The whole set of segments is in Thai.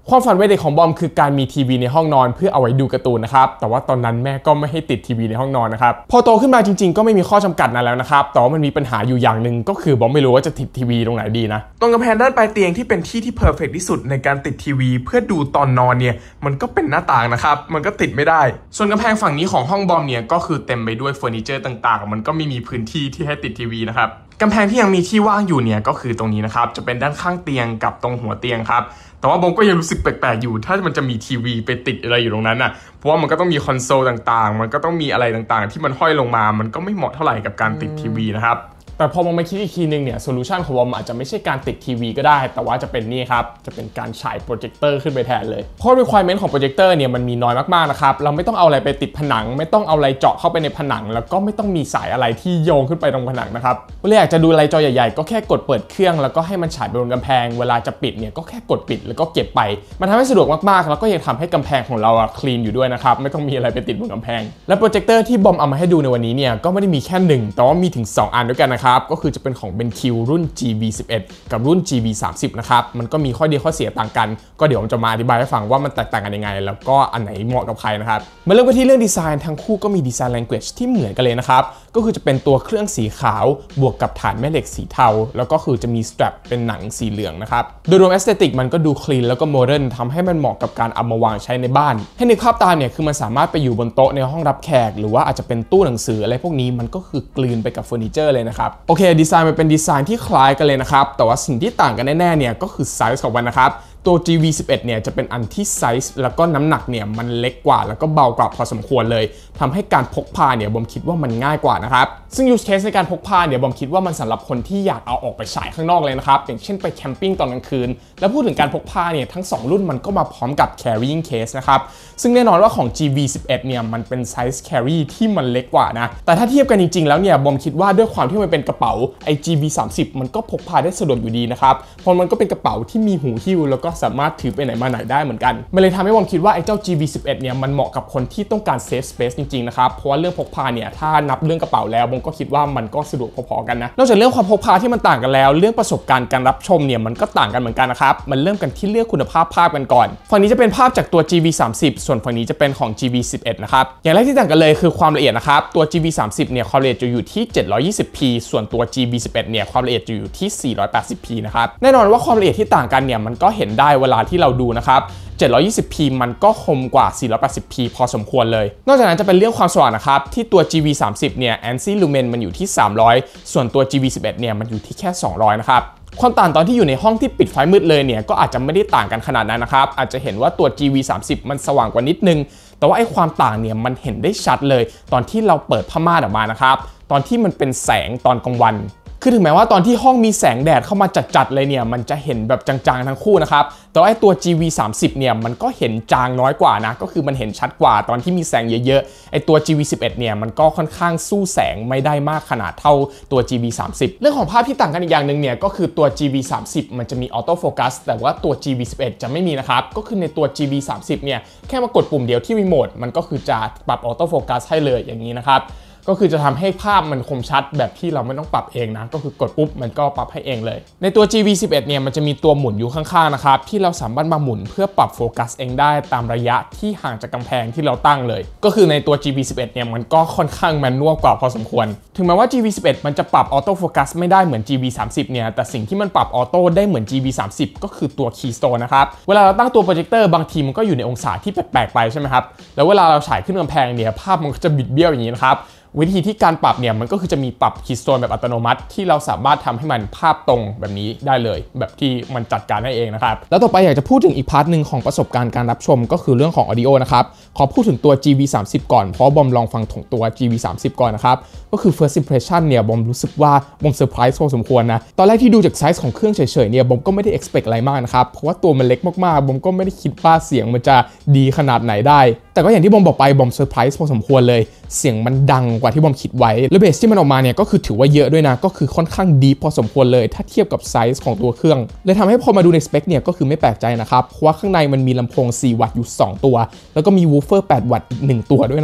ความฝันวัยเด็กของบอมคือการมีทีวีในห้องนอนเพื่อเอาไว้ดูการ์ตูนนะครับแต่ว่าตอนนั้นแม่ก็ไม่ให้ติดทีวีในห้องนอนนะครับพอโตขึ้นมาจริงๆก็ไม่มีข้อจำกัดนั้นแล้วนะครับแต่ว่ามันมีปัญหาอยู่อย่างหนึ่งก็คือบอมไม่รู้ว่าจะติดทีวีตรงไหนดีนะตรงกำแพงด้านปลายเตียงที่เป็นที่ที่เพอร์เฟกต์ที่สุดในการติดทีวีเพื่อดูตอนนอนเนี่ยมันก็เป็นหน้าต่างนะครับมันก็ติดไม่ได้ส่วนกำแพงฝั่งนี้ของห้องบอมเนี่ยก็คือเต็มไปด้วยเฟอร์นิเจอร์ต่างๆมันก็ไม่มีพื้นที่ที่ให้ติดทีวีนะครับกำแพงที่ยังมีที่ว่างอยู่เนี่ยก็คือตรงนี้นะครับจะเป็นด้านข้างเตียงกับตรงหัวเตียงครับแต่ว่าบอมก็ยังรู้สึกแปลกๆอยู่ถ้ามันจะมีทีวีไปติดอะไรอยู่ตรงนั้นน่ะเพราะว่ามันก็ต้องมีคอนโซลต่างๆมันก็ต้องมีอะไรต่างๆที่มันห้อยลงมามันก็ไม่เหมาะเท่าไหร่กับการติดทีวีนะครับแต่พอมาคิดอีกทีนึงเนี่ยโซลูชันของบอมอาจจะไม่ใช่การติดทีวีก็ได้แต่ว่าจะเป็นนี่ครับจะเป็นการฉายโปรเจคเตอร์ขึ้นไปแทนเลยเพราะ requirement ของโปรเจคเตอร์เนี่ยมันมีน้อยมากๆนะครับเราไม่ต้องเอาอะไรไปติดผนังไม่ต้องเอาอะไรเจาะเข้าไปในผนังแล้วก็ไม่ต้องมีสายอะไรที่โยงขึ้นไปตรงผนังนะครับเวลาอยากจะดูอะไรจอใหญ่ๆก็แค่กดเปิดเครื่องแล้วก็ให้มันฉายไปบนกำแพงเวลาจะปิดเนี่ยก็แค่กดปิดแล้วก็เก็บไปมันทำให้สะดวกมากๆแล้วก็ยังทำให้กำแพงของเราคลีนอยู่ด้วยนะครับไม่ต้องมีอะไรไปติดบนกำแพงและโปรเจคเตอร์ที่บอมเอามาให้ดูในวันนี้เนี่ยก็ไม่ได้มีแค่1แต่ว่ามีถึง2อันด้วยกันนะครับก็คือจะเป็นของ BenQ รุ่น GB11 กับรุ่น GB30 นะครับมันก็มีข้อดีข้อเสียต่างกันก็เดี๋ยวผมจะมาอธิบายให้ฟังว่ามันแตกต่างกันยังไงแล้วก็อันไหนเหมาะกับใครนะครับมาเริ่มกันที่เรื่องดีไซน์ทั้งคู่ก็มีดีไซน์ language ที่เหมือนกันเลยนะครับก็คือจะเป็นตัวเครื่องสีขาวบวกกับฐานแม่เหล็กสีเทาแล้วก็คือจะมี strap เป็นหนังสีเหลืองนะครับโดยรวม aesthetic มันก็ดู clean แล้วก็ modern ทำให้มันเหมาะกับการเอามาวางใช้ในบ้านให้นึกภาพตามเนี่ยคือมันสามารถไปอยู่บนโต๊ะในห้องรับแขกหรือว่าอาจจะเป็นตู้หนังสืออะไรพวกนี้มันก็คือกลืนไปกับเฟอร์นิเจอร์เลยนะครับโอเคดีไซน์มันเป็นดีไซน์ที่คล้ายกันเลยนะครับแต่ว่าสิ่งที่ต่างกันแน่ๆเนี่ยก็คือไซส์ของมันนะครับตัว GV11 เนี่ยจะเป็นอันที่ไซส์แล้วก็น้ำหนักเนี่ยมันเล็กกว่าแล้วก็เบากว่าพอสมควรเลยทำให้การพกพาเนี่ยบอมคิดว่ามันง่ายกว่านะครับซึ่ง use case ในการพกพาเนี่ยบอมคิดว่ามันสำหรับคนที่อยากเอาออกไปฉายข้างนอกเลยนะครับอย่างเช่นไปแคมปิ้งตอนกลางคืนแล้วพูดถึงการพกพาเนี่ยทั้ง2รุ่นมันก็มาพร้อมกับ carrying case นะครับซึ่งแน่นอนว่าของ GV11 เนี่ยมันเป็นไซส์ carry ที่มันเล็กกว่านะแต่ถ้าเทียบกันจริงๆแล้วเนี่ยบอมคิดว่าด้วยความที่มันเป็นกระเป๋าไอ้ GV30 มันก็พกพาได้สะดวกอยู่ดีนะครับเพราะมันก็เป็นกระเป๋าที่มีหูหิ้วแล้วก็สามารถถือไปไหนมาไหนได้เหมือนกันมันเลยทำให้บอมคิดว่าไอ้เจ้า GV11 เนี่ยมันเหมาะกับคนที่ต้องการ safe space จริงๆนะครับเพราะว่าเรื่องพกพาเนี่ยถ้านับเรื่องกระเป๋าแล้วบอมก็คิดว่ามันก็สะดวกพอๆกันนะนอกจากเรื่องความพกพาที่มันต่างกันแล้วเรื่องประสบการณ์การรับชมเนี่ยมันก็ต่างกันเหมือนกันนะครับมันเริ่มกันที่เรื่องคุณภาพภาพกันก่อนฝั่งนี้จะเป็นภาพจากตัว GV30 ส่วนฝั่งนี้จะเป็นของ GV11 นะครับอย่างแรกที่ต่างกันเลยคือความละเอียดนะครับตัว GV30 เนี่ยความละเอียดจะอยู่ที่ 720p ส่วนตัว GV11 เนี่ยความละเอียดจะอยู่ที่ 480p นะครับแน่นอนว่าความละเอียดที่ต่างกันเนี่ยมันก็เห็นได้เวลาที่เราดูนะครับ 720p มันก็คมกว่า 480p พอสมควรเลยนอกจากนั้นจะเป็นเรื่องความสว่างนะครับที่ตัว GV30 เนี่ย ANSI Lumen มันอยู่ที่300ส่วนตัว GV11 เนี่ยมันอยู่ที่แค่200นะครับความต่างตอนที่อยู่ในห้องที่ปิดไฟมืดเลยเนี่ยก็อาจจะไม่ได้ต่างกันขนาดนั้นนะครับอาจจะเห็นว่าตัว GV30 มันสว่างกว่านิดนึงแต่ว่าไอ้ความต่างเนี่ยมันเห็นได้ชัดเลยตอนที่เราเปิดผ้าม่านออกมานะครับตอนที่มันเป็นแสงตอนกลางวันคือถึงแม้ว่าตอนที่ห้องมีแสงแดดเข้ามาจัดๆเลยเนี่ยมันจะเห็นแบบจางๆทั้งคู่นะครับแต่ว่าไอ้ตัว GV30 เนี่ยมันก็เห็นจางน้อยกว่านะก็คือมันเห็นชัดกว่าตอนที่มีแสงเยอะๆไอ้ตัว GV11 เนี่ยมันก็ค่อนข้างสู้แสงไม่ได้มากขนาดเท่าตัว GV30 เรื่องของภาพที่ต่างกันอีกอย่างหนึ่งเนี่ยก็คือตัว GV30 มันจะมีออโต้โฟกัสแต่ว่าตัว GV11 จะไม่มีนะครับก็คือในตัว GV30 เนี่ยแค่มากดปุ่มเดียวที่รีโมทมันก็คือจะปรับออโต้โฟกัสให้เลยอย่างนี้นะครับก็คือจะทำให้ภาพมันคมชัดแบบที่เราไม่ต้องปรับเองนะก็คือกดปุ๊บมันก็ปรับให้เองเลยในตัว GV11 เนี่ยมันจะมีตัวหมุนอยู่ข้างๆนะครับที่เราสามารถมาหมุนเพื่อปรับโฟกัสเองได้ตามระยะที่ห่างจากกำแพงที่เราตั้งเลยก็คือในตัว GV11 เนี่ยมันก็ค่อนข้างแมนนวลกว่าพอสมควรถึงแม้ว่า GV11 มันจะปรับออโต้โฟกัสไม่ได้เหมือน GV30 เนี่ยแต่สิ่งที่มันปรับออโต้ได้เหมือน GV30 ก็คือตัว Keystone นะครับเวลาเราตั้งตัวโปรเจคเตอร์บางทีมันก็อยู่ในองศาที่แปลกๆไปใช่ไหมครับแล้วเวลาเราฉายขึ้นกำแพงเนี่ยภาพมันก็จะบิดเบี้ยวอย่างนี้นะครับวิธีที่การปรับเนี่ยมันก็คือจะมีปรับคีย์โซนแบบอัตโนมัติที่เราสามารถทำให้มันภาพตรงแบบนี้ได้เลยแบบที่มันจัดการได้เองนะครับแล้วต่อไปอยากจะพูดถึงอีกพาร์ทหนึ่งของประสบการณ์การรับชมก็คือเรื่องของ Audio นะครับขอพูดถึงตัว GV30 ก่อนเพราะบอมลองฟังของตัว GV30 ก่อนนะครับก็คือ first impression เนี่ยบอมรู้สึกว่าบอมเซอร์ไพรส์พอสมควรนะตอนแรกที่ดูจากไซส์ของเครื่องเฉยๆเนี่ยบอมก็ไม่ได้ expect อะไรมากนะครับเพราะว่าตัวมันเล็กมากๆบอมก็ไม่ได้คิดว่าเสียงมันจะดีขนาดไหนได้แต่ก็อย่างที่บอมบอกไปบอมเซอร์ไพรส์พอสมควรเลยเสียงมันดังกว่าที่บอมคิดไว้และเบสที่มันออกมาเนี่ยก็คือถือว่าเยอะด้วยนะก็คือค่อนข้างดีพอสมควรเลยถ้าเทียบกับไซส์ของตัวเครื่องเลยทำให้พอมาดูในสเปคเนี่ยก็คือไม่แปลกใจนะครับเพราะว่าข้างในมันมีลำโพง4 วัตต์อยู่2ตัวแล้วก็มีวูฟเฟอร์8 วัตต์อีก1ตัวด้วยนะครับ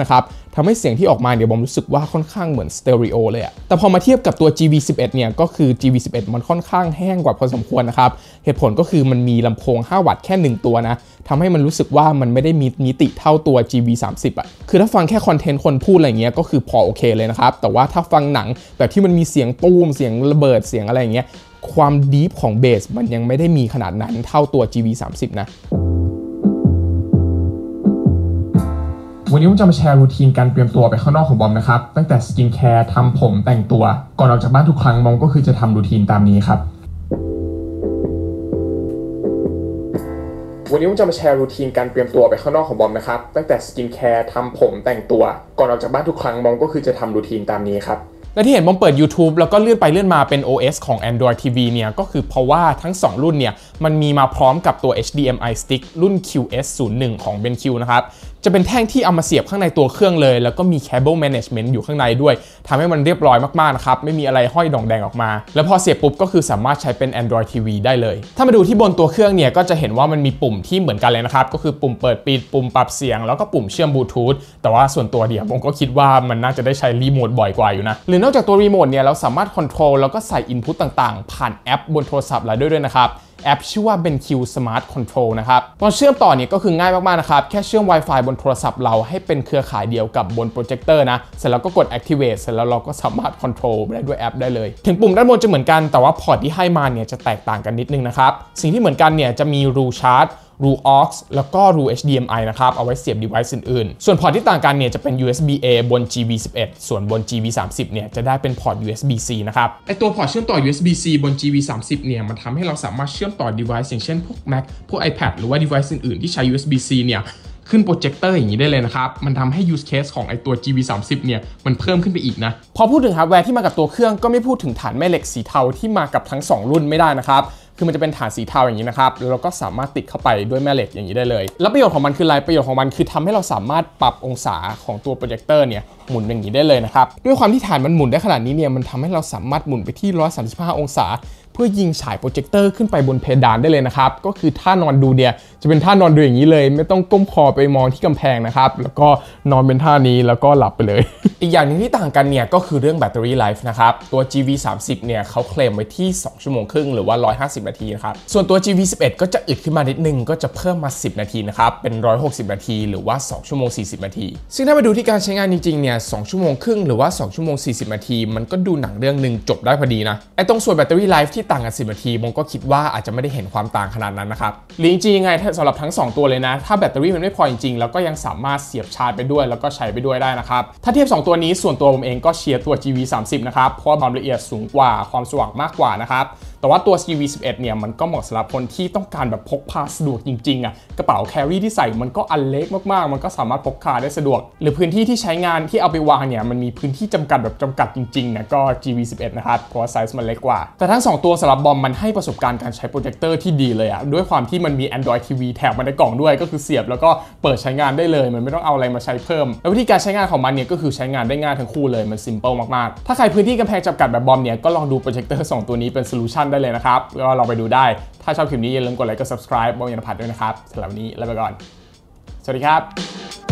ทำให้เสียงที่ออกมาเนี่ยบอมรู้สึกว่าค่อนข้างเหมือนสเตอริโอเลยอะแต่พอมาเทียบกับตัว GV11 เนี่ยก็คือ GV11 มันค่อนข้างแห้งกว่าพอสมควรนะครับเหตุผลก็คือมันมีลำโพง5 วัตต์แค่1ตัวนะทำให้มันรู้สึกว่ามันไม่ได้มีมิติเท่าตัว GV30 อะคือถ้าฟังแค่คอนเทนต์คนพูดอะไรเงี้ยก็คือพอโอเคเลยนะครับแต่ว่าถ้าฟังหนังแบบที่มันมีเสียงตูมเสียงระเบิดเสียงอะไรอย่างเงี้ยความดีฟของเบสมันยังไม่ได้มีขนาดนั้นเท่าตัว GV30 นะวันนี้ผมจะมาแชร์รูทีนการเตรียมตัวไปข้างนอกของบอมนะครับตั้งแต่สกินแคร์ทำผมแต่งตัวก่อนออกจากบ้านทุกครั้งบอมก็คือจะทำรูทีนตามนี้ครับวันนี้ผมจะมาแชร์รูทีนการเตรียมตัวไปข้างนอกของบอมนะครับตั้งแต่สกินแคร์ทำผมแต่งตัวก่อนออกจากบ้านทุกครั้งบอมก็คือจะทำรูทีนตามนี้ครับและที่เห็นบอมเปิด YouTube แล้วก็เลื่อนไปเลื่อนมาเป็น OS ของ Android TV เนี่ยก็คือเพราะว่าทั้ง2รุ่นเนี่ยมันมีมาพร้อมกับตัว HDMI stick รุ่น QS01 ของ BenQ นะครับจะเป็นแท่งที่เอามาเสียบข้างในตัวเครื่องเลยแล้วก็มี Cable Management อยู่ข้างในด้วยทำให้มันเรียบร้อยมากๆนะครับไม่มีอะไรห้อยดองแดงออกมาแล้วพอเสียบปุ๊บก็คือสามารถใช้เป็น Android TV ได้เลยถ้ามาดูที่บนตัวเครื่องเนี่ยก็จะเห็นว่ามันมีปุ่มที่เหมือนกันเลยนะครับก็คือปุ่มเปิดปิดปุ่มปรับเสียงแล้วก็ปุ่มเชื่อมบลูทูธแต่ว่าส่วนตัวเดี๋ยวผมก็คิดว่ามันน่าจะได้ใช้รีโมทบ่อยกว่าอยู่นะหรือนอกจากตัวรีโมทเนี่ยเราสามารถคอนโทรลแล้วก็ใส่อินพุตต่างๆผ่านแอปบนโทรศัพท์เราด้วยนะครับแอปชื่อว่า BenQ Smart Control นะครับตอนเชื่อมต่อเนี่ยก็คือง่ายมากๆนะครับแค่เชื่อม Wi-Fi บนโทรศัพท์เราให้เป็นเครือข่ายเดียวกับบนโปรเจคเตอร์นะเสร็จแล้วก็กด Activate เสร็จแล้วเราก็สามารถ Control ได้ด้วยแอปได้เลยถึงปุ่มด้านบนจะเหมือนกันแต่ว่าพอร์ตที่ให้มาเนี่ยจะแตกต่างกันนิดนึงนะครับสิ่งที่เหมือนกันเนี่ยจะมีรูชาร์จรู aux แล้วก็รู HDMI นะครับเอาไว้เสียบ device อื่นๆส่วนพอร์ตที่ต่างกันเนี่ยจะเป็น USB-A บน GV11 ส่วนบน GV30 เนี่ยจะได้เป็นพอร์ต USB-C นะครับไอตัวพอร์ตเชื่อมต่อ USB-C บน GV30 เนี่ยมันทำให้เราสามารถเชื่อมต่อ device อย่างเช่นพวก Mac พวก iPad หรือว่า device อื่นๆที่ใช้ USB-C เนี่ยขึ้นโปรเจคเตอร์อย่างนี้ได้เลยนะครับมันทำให้ use case ของไอตัว GV30 เนี่ยมันเพิ่มขึ้นไปอีกนะพอพูดถึงฮาร์ดแวร์ที่มากับตัวเครื่องก็ไม่พูดถึงฐานแม่เหล็กสีเทาที่มากับทั้ง2รุ่นไม่ได้นะครับคือมันจะเป็นฐานสีเทาอย่างนี้นะครับแล้วเราก็สามารถติดเข้าไปด้วยแม่เหล็กอย่างนี้ได้เลยแล้วประโยชน์ของมันคืออะไรประโยชน์ของมันคือทำให้เราสามารถปรับองศาของตัวโปรเจคเตอร์เนี่ยหมุนอย่างนี้ได้เลยนะครับด้วยความที่ฐานมันหมุนได้ขนาดนี้เนี่ยมันทำให้เราสามารถหมุนไปที่135องศาเพื่อยิงฉายโปรเจคเตอร์ขึ้นไปบนเพดานได้เลยนะครับก็คือท่านอนดูเนี่ยจะเป็นท่านอนดูอย่างนี้เลยไม่ต้องก้มคอไปมองที่กำแพงนะครับแล้วก็นอนเป็นท่านี้แล้วก็หลับไปเลย อีกอย่างนึงที่ต่างกันเนี่ยก็คือเรื่องแบตเตอรี่ไลฟ์นะครับตัว GV30 เนี่ยเขาเคลมไว้ที่2 ชั่วโมงครึ่งหรือว่า150นาทีนะครับส่วนตัว GV11 ก็จะอึดขึ้นมานิดนึงก็จะเพิ่มมา10นาทีนะครับเป็น160นาทีหรือว่า2 ชั่วโมง40นาทีซึ่งถ้ามาดูที่การใช้งานจริงๆเนี่ย2 ชั่วโมงครึ่งหรือว่า2 ชั่วโมง40นาทีมันก็ดูหนังเรื่องนึงจบได้พอดีนะไอ้ตรงส่วนแบตเตอรี่ไลฟ์ที่ต่างกัน10นาทีผมก็คิดว่าอาจจะไม่ได้เห็นความต่างขนาดนั้นนะครับหรือจริงๆยังไงสำหรับทั้ง2ตัวเลยนะถ้าแบตเตอรี่มันไม่พอจริงๆแล้วก็ยังสามารถเสียบชาร์จไปด้วยแล้วก็ใช้ไปด้วยได้นะครับถ้าเทียบ2ตัวนี้ส่วนตัวผมเองก็เชียร์ตัว GV30 นะครับเพราะว่าความละเอียดสูงกว่าความสว่างมากกว่านะครับแต่ว่าตัว GV11 เนี่ยมันก็เหมาะสำหรับคนที่ต้องการแบบพกพาสะดวกจริงๆอ่ะกระเป๋าแครี่ที่ใส่มันก็อันเล็กมากๆมันก็สามารถพกพาได้สะดวกหรือพื้นที่ที่ใช้งานที่เอาไปวางเนี่ยมันมีพื้นที่จำกัดแบบจำกัดจริงๆเนี่ยก็ GV11 นะครับเพราะว่าไซส์มันเล็กกว่าแต่ทั้ง2ตัวสำหรับบอมมันให้ประสบการณ์การใช้โปรเจคเตอร์ที่ดีเลยอ่ะด้วยความที่มันมี Android TV แถมมาในกล่องด้วยก็คือเสียบแล้วก็เปิดใช้งานได้เลยมันไม่ต้องเอาอะไรมาใช้เพิ่มแล้ววิธีการใช้งานของมันเนี่ยก็คือใช้งานได้ง่ายทั้งคู่เลยมันซิมเปิลมากๆถ้าใครพื้นที่กำแพงจำกัดแบบบอมเนี่ยก็ลองดูโปรเจคเตอร์2ตัวนี้เป็นโซลูชันได้เลยนะครับก็ลองไปดูได้ถ้าชอบคลิปนี้อย่าลืมกดไลค์กด subscribe บอมยานพัฒน์ด้วยนะครับสำหรับวันนี้ลาไปก่อนสวัสดีครับ